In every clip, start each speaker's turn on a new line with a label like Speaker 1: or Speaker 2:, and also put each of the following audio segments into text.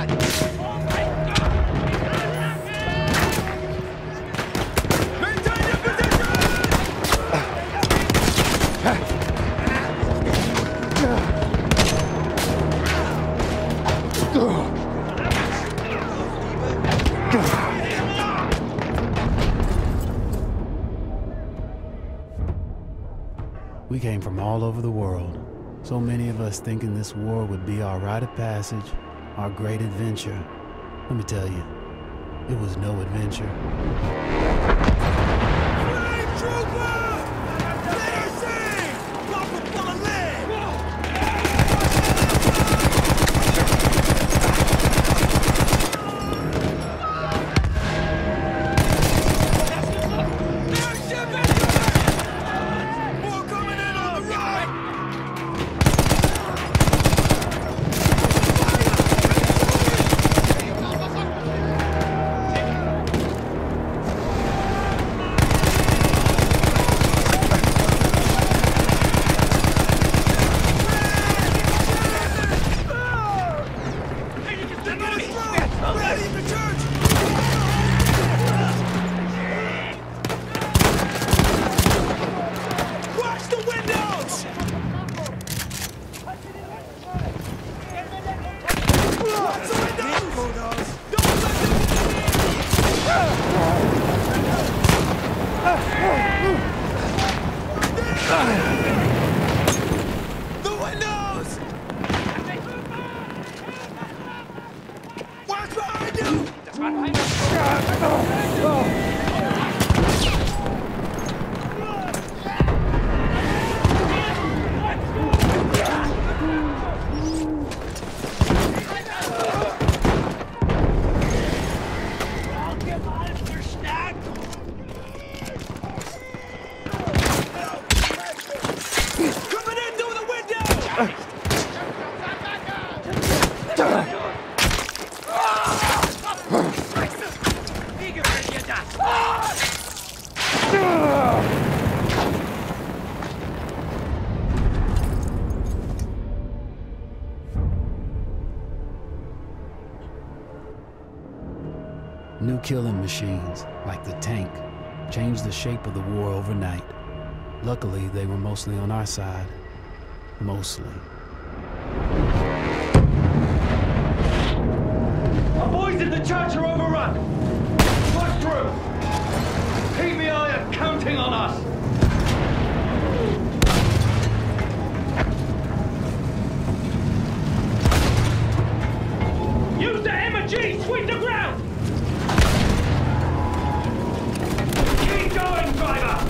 Speaker 1: We came from all over the world. So many of us thinking this war would be our rite of passage, our great adventure. Let me tell you, it was no adventure.
Speaker 2: Flame trooper! Let her sing! Bucket full of lead! More coming in on the right! The windows! Watch behind you! Coming in through the window!
Speaker 1: New killing machines, like the tank, changed the shape of the war overnight. Luckily, they were mostly on our side. Mostly.
Speaker 3: Our boys in the church are overrun! Push through! PBI are counting on us! Use the MG! Sweep the ground! Keep going, driver!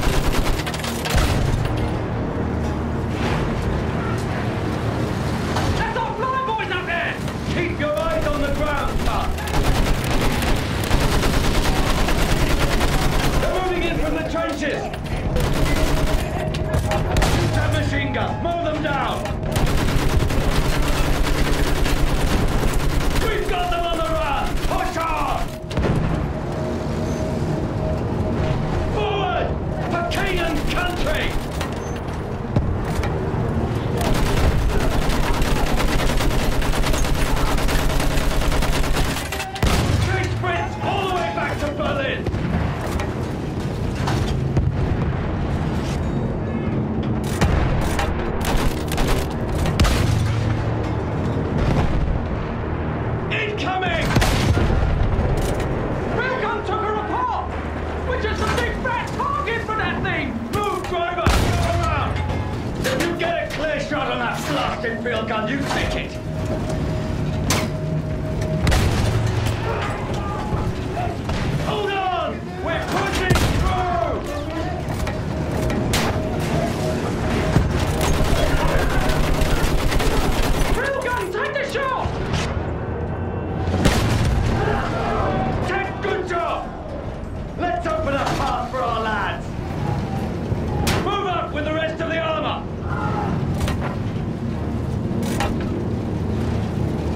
Speaker 3: That's our fly boys up there! Keep your eyes on the ground, Tuck! They're moving in from the trenches! Use that machine gun! Mow them down! We've got them on the run! Push hard! Forward! For king and country! Street sprints all the way back to Berlin! Incoming! Railgun took her apart! We're just a big fat target for that thing! Move, driver! Around! If you get a clear shot on that blasted field gun, you take it! Hold on! We're pushing through! Railgun, take the shot! Ted, good job! Let's open a path for our lads! Move up with the rest of the armor!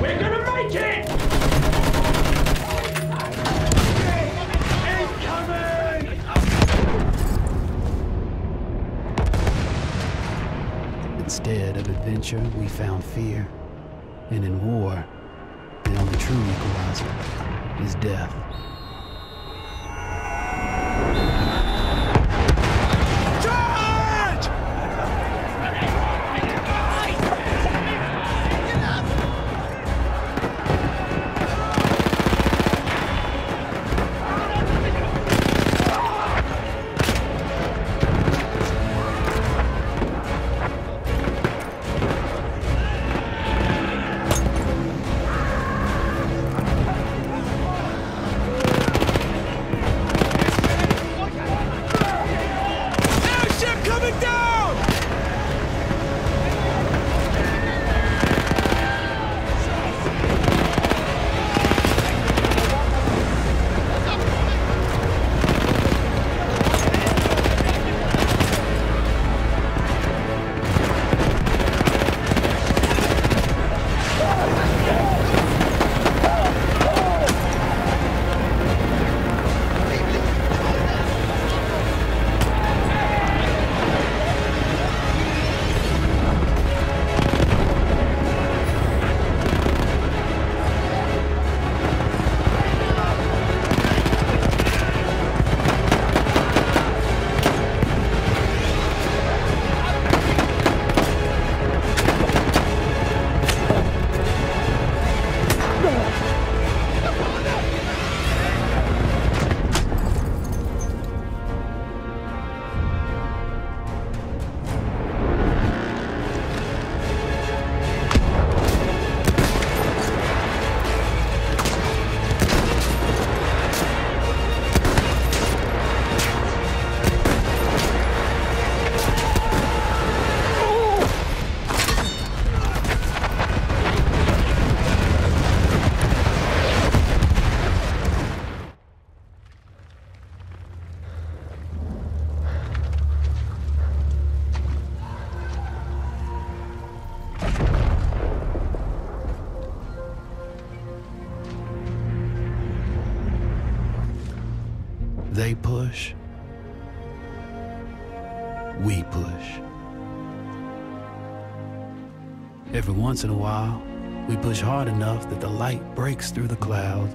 Speaker 3: We're gonna make it! Incoming!
Speaker 1: Instead of adventure, we found fear. And in war, the only true equalizer is death.
Speaker 2: Charge! Airship coming down!
Speaker 1: They push. We push. Every once in a while, we push hard enough that the light breaks through the clouds,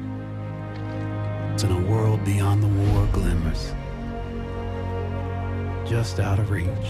Speaker 1: and a world beyond the war glimmers, just out of reach.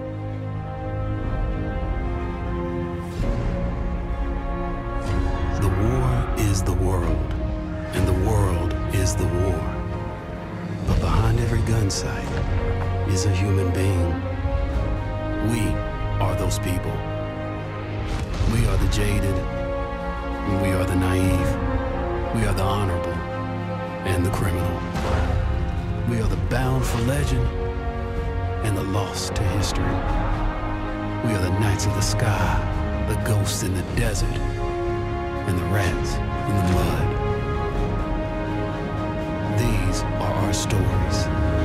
Speaker 1: The war is the world, and the world is the war. But behind every gun sight is a human being. We are those people. We are the jaded, and we are the naive. We are the honorable and the criminal. We are the bound for legend and the lost to history. We are the knights of the sky, the ghosts in the desert, and the rats in the mud. These are our stories.